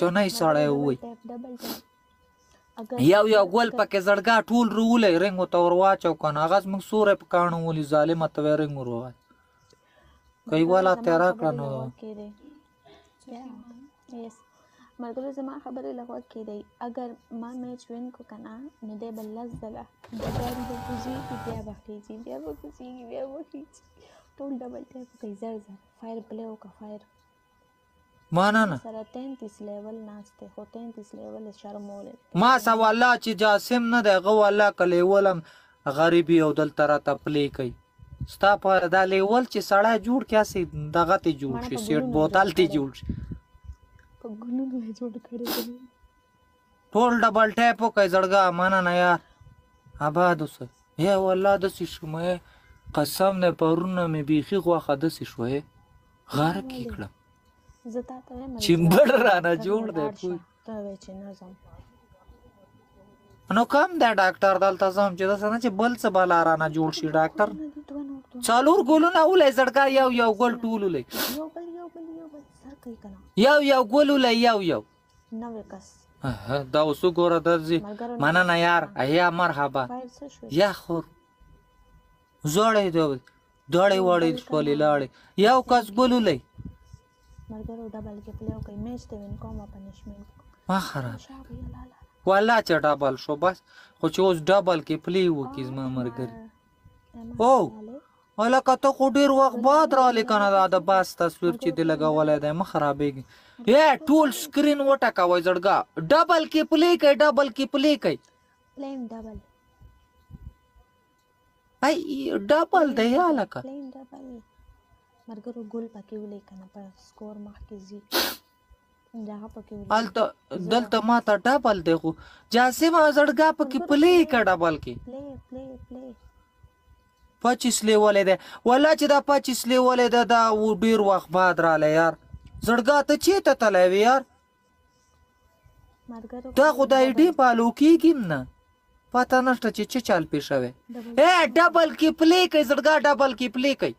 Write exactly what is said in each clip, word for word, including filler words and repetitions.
کوچنی سړی وای یو یو ګل پکې زړګا ټول رولې رنګ ته ور واچو کنه هغه موږ سورې په کانو ولي ظالمه ته رنګ ور وای کوي والا تیرا کړنو یس ملګرو زما خبرې لغوه کېدی اگر ما میچ وین کو کنه نو دی به لس ځله ډبل به کوزیږي بیا به خیږي بیا به کوزیږي بیا به خیږي ټول ډبل ټیپ کوي زر زر فایر پلی وکړه فایر معنا نه سره تینتیس لیول ناشته خو تینتیس لیول شرمول ما سواله چې جاسم نه دی غو الله کلی ولم غریبي او دل تر ته پلی کوي ستا په دا لیول چې سړی جوړ کیاسي دغه ته جوړ شي سیټ بوتل ته جوړ شي په ګونو نه جوړ کړی ټول ډبل ټیپ کوي زړګا معنا نه یار آباد اوسه یا والله د شمه قسم نه پرونه مې بيخي غوخه د شوې غار کې کړم زتا ته مې چمبړ رانه جوړ دی کوی ته وې چې نظم نو کم دا ډاکټر دلته زم چې دا څنګه چې بل څه بالا رانه جوړ شي ډاکټر څالور ګولونه ولې زړګا یو یو ګول ټولولې یو بل یو بل یو بل سر کوي کنه یو یو ګولولې یو یو نو کس دا اوسو ګوره درځي معنا نه یار ایا مرحبا یا خور زوړې دوی دوړې وړې سپولې لاړې یو کس ګولولې مرګرو ډبل کې پلیو کوي میچ ته وین کوم پنیشمنت ما خراب والله چې ډبل شو بس خو چې اوس ډبل کې پلی وکي زما مرګري او ولا کته خو ډیر وخت بعد را لیکنه دا د باس تصویر چې دی لګولای دی مخ خرابېږي یا ټول سکرین وټکوي زړګا ډبل کې پلی کوي ډبل کې پلی کوي پلین ډبل ای ډبل دی یا لکه پلین ډبل مرګرو ګول پکې ولې کنه په سکور مخ کې زی جهه پکې ولې الته دلته ما ته ډبل دی خو جاسم زړګا پکې پلی کا ډبل کې پلی پلی پلی پچیس لیولې ده ولا چې دا پچیس لیولې ده دا و ډیر وخت بعد رااله یار زړګا ته چی ته تلوي یار مرګرو دا خدای دې پالو کېږم نه پته نشته چې چه چل پیښوي اے ډبل کې پلی کوي زړګا ډبل کې پلی کوي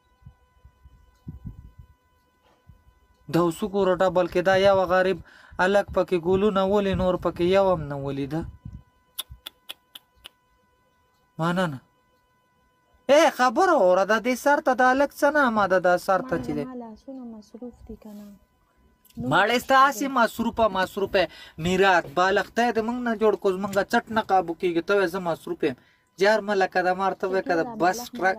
دا اوسو ګور ډبل کې دا یو غریب الک پکې ګولو نه ولې نور پکې یو هم نه ولې ده معنا نه اے خبر اوره د دې سر ته د الک څنګه ماده د سر ته چې ده مالا سونه مصروف دي کنه ماړې ستاسي مصروفه مصروفه میراث بالغته د موږ نه جوړ کوز موږ چټ نه قابو کیږي ته زه مصروفه جار ملکه د مرتبه کده بس ټرک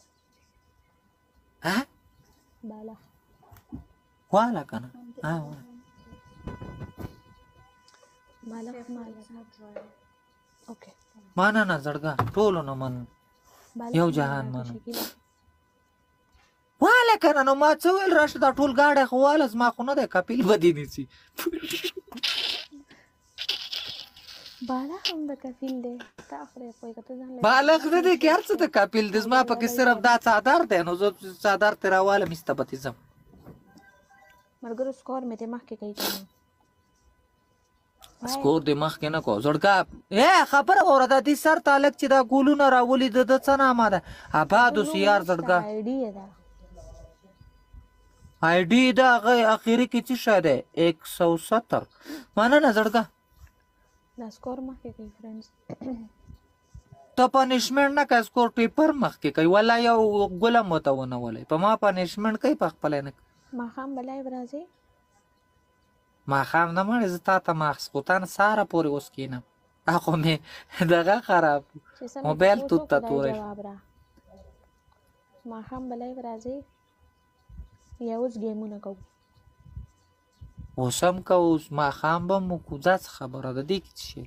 ها بالا والا کنه ها بالا مالا اوکې معنا نه زړګا ټول نه من یو جهان من والا کنه نو ما څه ویل راشه دا ټول گاډه خو والا ما خو نه ده کپیل بدی نسی بالا هم د کفیل دی تا خو کوئی کته ځان بالغ دې کې هر څه ته کپیل دې ما پکې صرف دا څادر دی نو زه څادر تراواله مستبتیزم مرګرو سکور مې ته مخ کې کوي کنه سکور دې مخ کې نه کو زړګا اے خبر اوره د دې سر تعلق چې دا ګولونه راولي د څه نامه ده آباد سیار زړګا آیډي ده آیډي دا غي اخیری کې څه شاده एक सौ सत्तर معنا نه زړګا دا سکور مخ کې کوي فرندز ته پنیشمنت نه کا سکور ټیپر مخ کې کوي ولا یو ګلم وتاونه ولې په ما پنیشمنت کوي په خپل نه ما خام بلای برازي ما خام نه مړ زتا ته ماخ سقطان ساره پورې اوس کینم اخو مې دغه خراب موبایل تو ته تورې ما خام بلای برازي یا اوس گیمونه کو اوسم کو اوس ما خام به مو کو ځات خبره ده دې کې شي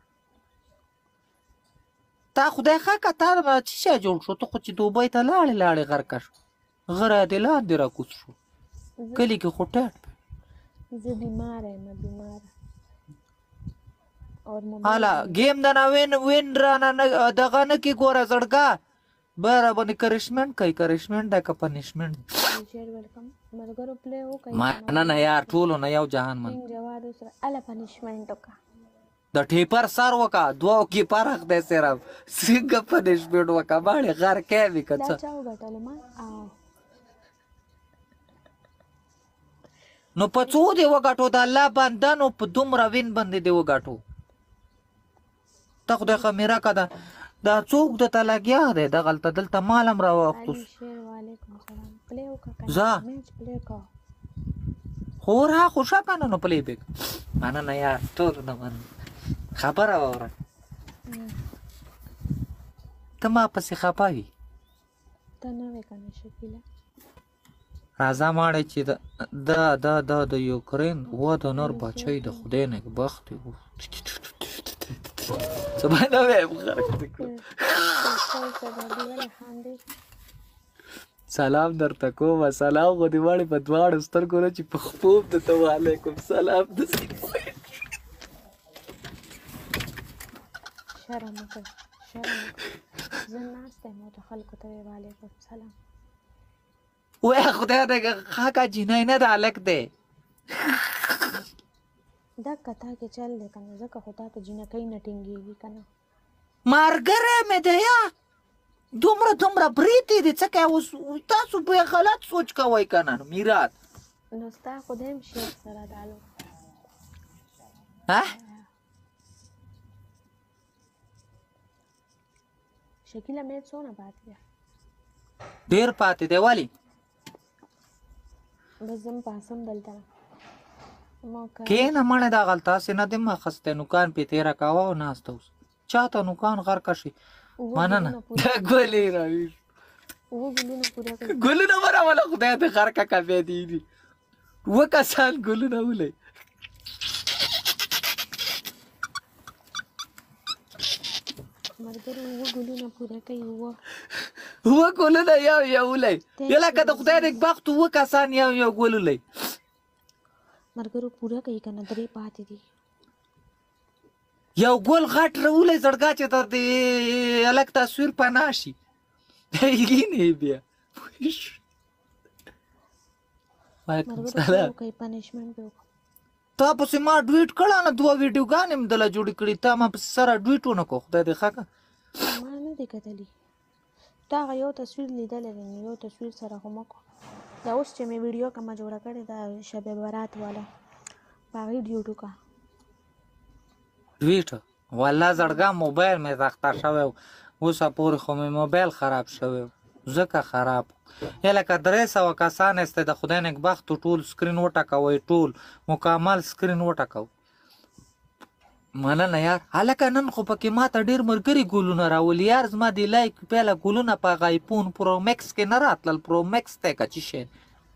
تا خدای ښه کته ما چې جوړ شو ته خو چې دوبۍ ته لاړې لاړې غرکش غره دې لاندې را کوڅ شو کلی کې خټه زه بیمار یم بیمار اور حالا گیم دا نه وین وین را نه دغه نه کې ګوره زړګا بار باندې کرشمنت کوي کرشمنت دا کا پنیشمنت شیر ویلکم مرګرو پلی او کوي ما نه نه یار ټول نه یو جهان من جواد سره الا پنیشمنت وکا د ټیپر سر وکا دوه کې پرخ دې سره څنګه پنیشمنت وکا باندې غر کې وکړه دا چاو غټل ما نو په څو دی وګټو د الله بنده نو په دومره وین باندې دی وګټو ته خدای خمیره که ده دا څوک درته لګیا دی دغلته دلته مال هم راواخلوس علي شیر وعلیکم سلام پلی وکړه ځه. میچ پلی کړه خو را خو شه که نه نو پلی بیک مننه یار ټول نه من خبره واوره ته ما پسې خفه وي ته نه وې که نه شکیله راځه ماړی چې دا دا دا د یوکرین و د نور بچی د خدای نګبخت و څه به نه ویم سلام درته کومه سلام خو دې واړې په دواړو سترګو نه چې په خپو م درته وعلیکم سلام داسې شرم وکړه شرم وکړه زه ناست یم او د خلکو ته وې وعلیکم سلام وایه خدای دې خاکه جینۍ نه ده هلک دی دا کتا کې چل دی که نه ځکه خو تا ته جینکۍ نه ټینګېږي که نه مارګری مې دی یا دومره دومره بریتې دي څه کوې اوس تاسو به غلط سوچ کوئ که نه میرات نو ستا خدای هم شیخ سره تعلق ها شکیله میچ څونه پاتې دی ډېر پاتې دی ولې بس زه هم پاسم دلته کښېنه مړی دغلته هسې نه دې مه اخیستی نوکان پې تېره کوه او ناسته اوس چاته نوکان غرقه شي مننه ګلې راویښ اووه ګلونه پوره کړي ګلونه به راوله خدای دې غرقه که بیا دې دي اووه کسان ګلونه ولئ ملګرو اووه ګلونه پوره کوي اووه اووه ګلونه یو یو ولئ یا لکه د خدای نېکبخت اووه کسان یو یو ګل ولئ ملګرو پوره کوي که نه درې پاتې دي یو ګل غټ راولئ زړګا چې در دې هلک تصویر پناه شي وینې بیا وعلیکم سلام کوي پنشمنټ به وکړو تا پسې ما ډویټ کړه نه دوه ویډیوګانې مې دله جوړې کړي تا ما پسې سره ډویټ ونه کړو خدای دې ښه کړه ما نه دی کتلی تا هغه یو تصویر لیدلی دی نو یو تصویر سره خو مه کړو دا اوس چې مې ویډیو کومه جوړه کړې ده شب برات والا په هغې ډیوټ وکړه ډویټ والله زړګا موبایل مې زخته شوی و اوسه پورې خو مې موبایل خراب شوی و ځکه خراب یا لکه درې سوه کسان یستی د خدای نېکبختو ټول سکرین وټکوئ ټول مکمل سکرین وټکو مننه یار هلکه نن خو پکې ما ته ډېر ملګري ګلونه راولي یار زما د لایک پیله ګلونه په هغه ایفون پرو مکس کې نه راتلل پرو مکس دی که څه شی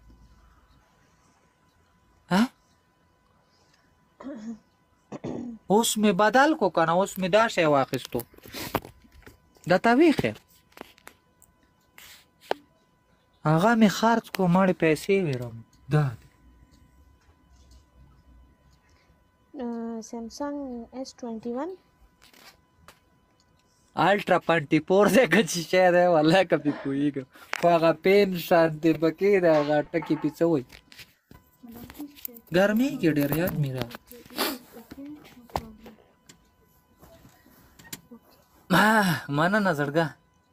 اوس مې بدل کو که نه اوس مې دا شی واخیستو درته ویښې هغه مې خرڅ کو مړې پیسې ویرم دا سیمسنګ ایس ټوینټي ون الټرا پنټي فور دی که چې شی دی والله که پې پوهېږم خو هغه پین شانتې پکې دی هغه ټکي پې څه وایي ګرمېږي ډېر یاد مې را مننه زړګا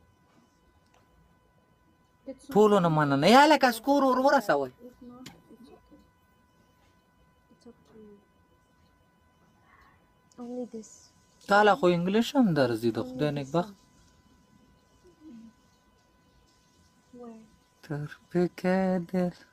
ټولو نه مننه یا لکه سکور ور ورسوئ تاله خو انګلیش هم درځي د خدای نېکبخت تر فکر دل